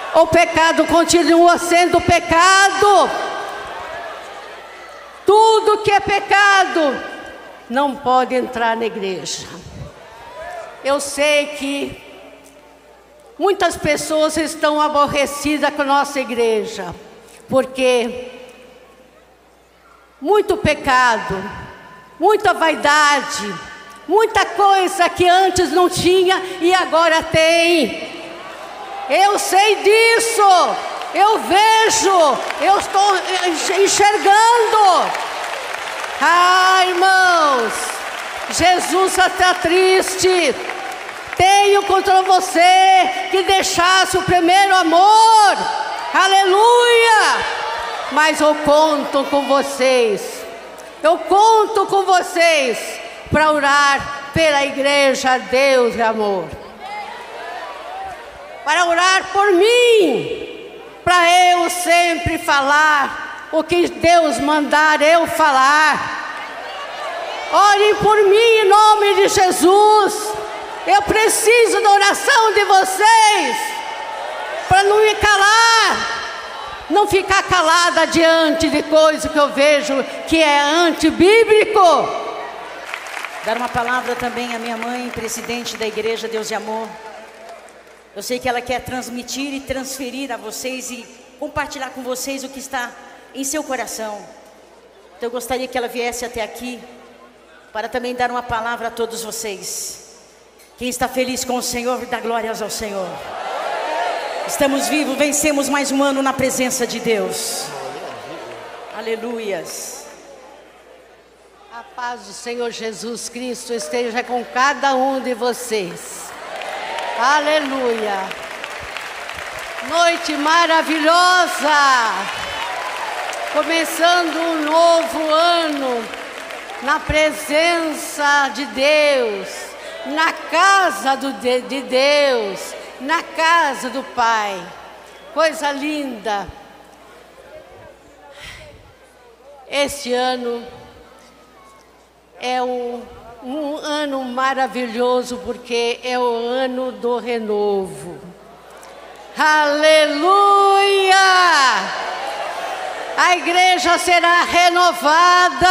O pecado continua sendo pecado. Tudo que é pecado não pode entrar na igreja. Eu sei que muitas pessoas estão aborrecidas com a nossa igreja, porque muito pecado, muita vaidade, muita coisa que antes não tinha e agora tem. Eu sei disso, eu vejo, eu estou enxergando. Ah, irmãos, Jesus está triste. Tenho contra você que deixasse o primeiro amor. Aleluia! Mas eu conto com vocês. Eu conto com vocês para orar pela igreja Deus e Amor. Para orar por mim, para eu sempre falar o que Deus mandar eu falar. Orem por mim em nome de Jesus. Eu preciso da oração de vocês para não me calar, não ficar calada diante de coisas que eu vejo que é antibíblico. Dar uma palavra também à minha mãe, presidente da Igreja Deus e Amor. Eu sei que ela quer transmitir e transferir a vocês e compartilhar com vocês o que está em seu coração. Então eu gostaria que ela viesse até aqui para também dar uma palavra a todos vocês. Quem está feliz com o Senhor, dá glórias ao Senhor. Estamos vivos, vencemos mais um ano na presença de Deus. Aleluias. A paz do Senhor Jesus Cristo esteja com cada um de vocês. Aleluia. Noite maravilhosa. Começando um novo ano na presença de Deus, na casa de Deus, na casa do Pai. Coisa linda. Este ano é um ano maravilhoso, porque é o ano do renovo. Aleluia! A igreja será renovada.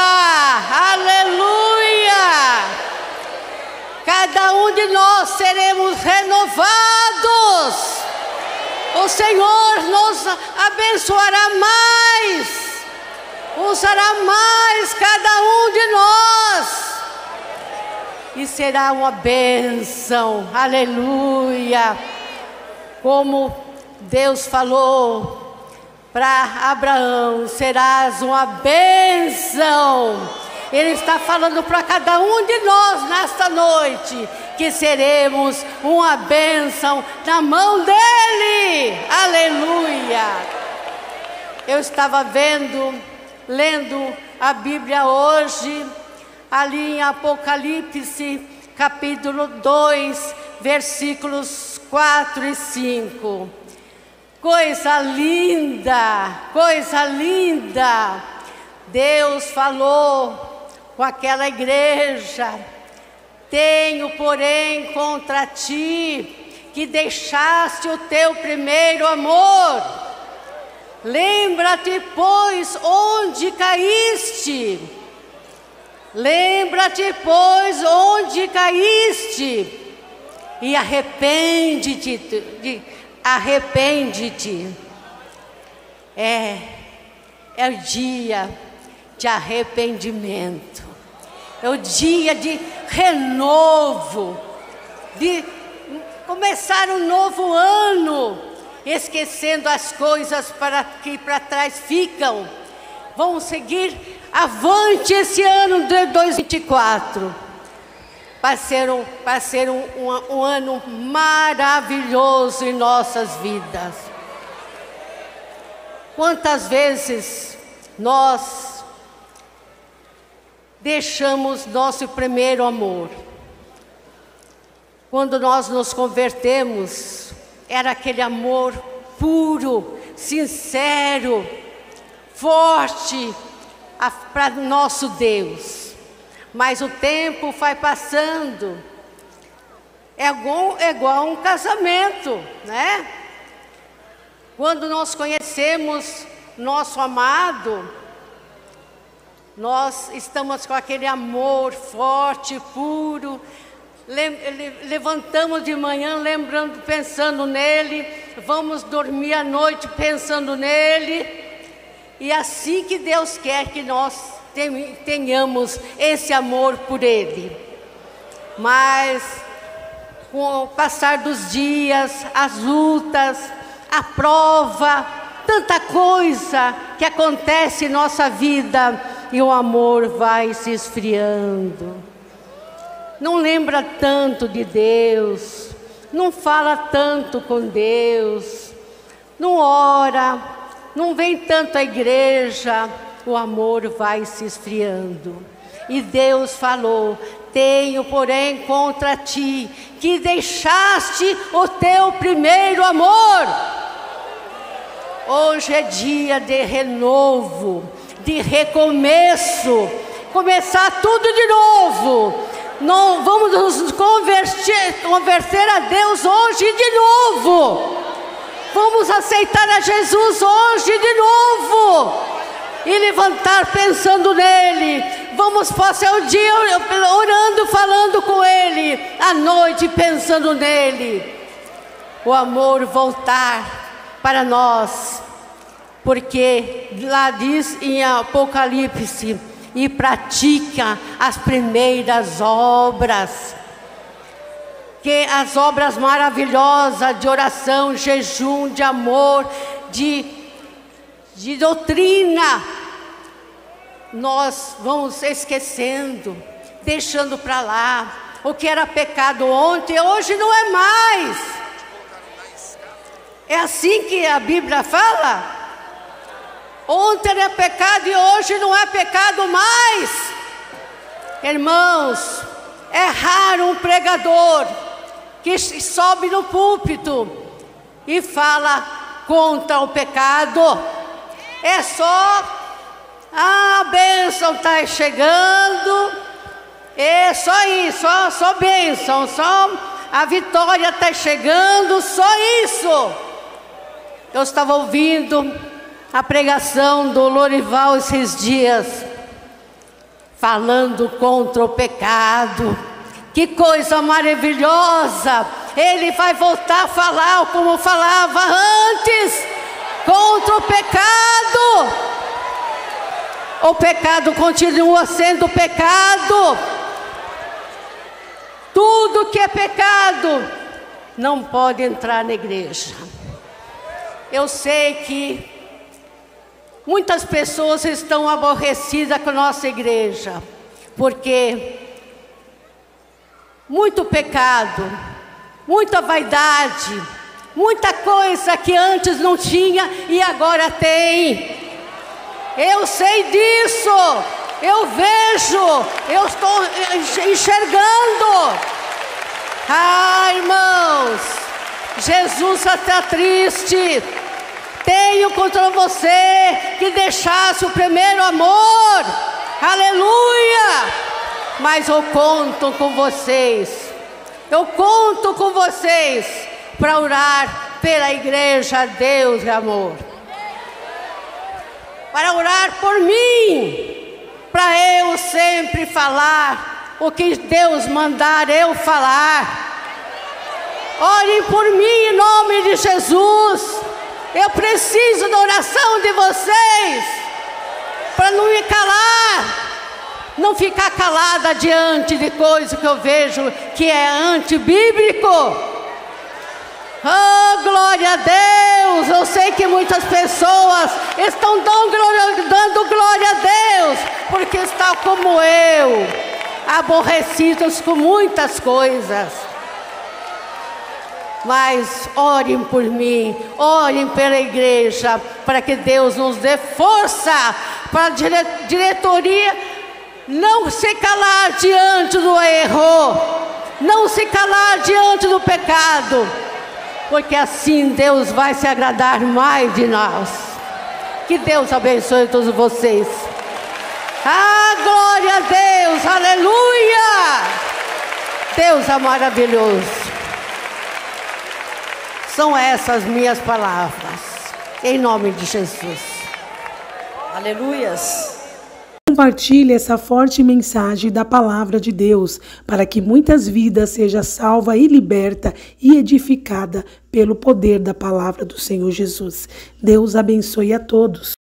Aleluia! Cada um de nós seremos renovados. O Senhor nos abençoará mais. Usará mais cada um de nós. E será uma bênção. Aleluia! Como Deus falou para Abraão, serás uma bênção. Ele está falando para cada um de nós nesta noite, que seremos uma bênção na mão dele. Aleluia! Eu estava lendo a Bíblia hoje, ali em Apocalipse, capítulo 2, versículos 4 e 5. Coisa linda, coisa linda. Deus falou com aquela igreja: tenho, porém, contra ti que deixaste o teu primeiro amor. Lembra-te, pois, onde caíste. Lembra-te, pois, onde caíste, e arrepende-te. Arrepende-te. É o dia de arrependimento. É o dia de renovo, de começar um novo ano, esquecendo as coisas que para trás ficam. Vamos seguir avante esse ano de 2024. Vai ser um ano maravilhoso em nossas vidas. Quantas vezes nós deixamos nosso primeiro amor? Quando nós nos convertemos, era aquele amor puro, sincero, forte para nosso Deus. Mas o tempo vai passando. É igual um casamento, né? Quando nós conhecemos nosso amado, nós estamos com aquele amor forte, puro, levantamos de manhã lembrando, pensando nele, vamos dormir à noite pensando nele, e assim que Deus quer que nós tenhamos esse amor por ele. Mas com o passar dos dias, as lutas, a prova, tanta coisa que acontece em nossa vida, e o amor vai se esfriando. Não lembra tanto de Deus, não fala tanto com Deus, não ora, não vem tanto à igreja, o amor vai se esfriando. E Deus falou: tenho, porém, contra ti, que deixaste o teu primeiro amor. Hoje é dia de renovo, de recomeço, começar tudo de novo. Não vamos nos converter a Deus hoje de novo. Vamos aceitar a Jesus hoje de novo e levantar pensando nele. Vamos passar o dia orando, falando com ele, à noite pensando nele. O amor voltar para nós, porque lá diz em Apocalipse: e pratica as primeiras obras, que as obras maravilhosas de oração, jejum, de amor, de doutrina, nós vamos esquecendo, deixando para lá. O que era pecado ontem, hoje não é mais. É assim que a Bíblia fala? Ontem era pecado e hoje não é pecado mais. Irmãos, é raro um pregador que sobe no púlpito e fala contra o pecado. É só: a bênção está chegando, é só isso, só bênção, só a vitória está chegando, só isso. Eu estava ouvindo a pregação do Lorival esses dias, falando contra o pecado. Que coisa maravilhosa! Ele vai voltar a falar como falava antes, contra o pecado. O pecado continua sendo pecado. Tudo que é pecado não pode entrar na igreja. Eu sei que muitas pessoas estão aborrecidas com a nossa igreja, porque muito pecado, muita vaidade, muita coisa que antes não tinha e agora tem. Eu sei disso, eu vejo, eu estou enxergando. Ah, irmãos, Jesus está triste. Tenho contra você que deixasse o primeiro amor. Aleluia! Mas eu conto com vocês. Eu conto com vocês para orar pela igreja, Deus e amor. Para orar por mim, para eu sempre falar o que Deus mandar eu falar. Orem por mim em nome de Jesus. Eu preciso da oração de vocês, para não me calar, não ficar calada diante de coisas que eu vejo que é antibíblico. Oh, glória a Deus! Eu sei que muitas pessoas estão dando glória a Deus, porque estão como eu, aborrecidos com muitas coisas. Mas orem por mim, orem pela igreja, para que Deus nos dê força, para a diretoria não se calar diante do erro, não se calar diante do pecado, porque assim Deus vai se agradar mais de nós. Que Deus abençoe todos vocês. Ah, glória a Deus, aleluia! Deus é maravilhoso. São essas minhas palavras. Em nome de Jesus. Aleluias. Compartilhe essa forte mensagem da palavra de Deus, para que muitas vidas sejam salvas e libertas e edificadas pelo poder da palavra do Senhor Jesus. Deus abençoe a todos.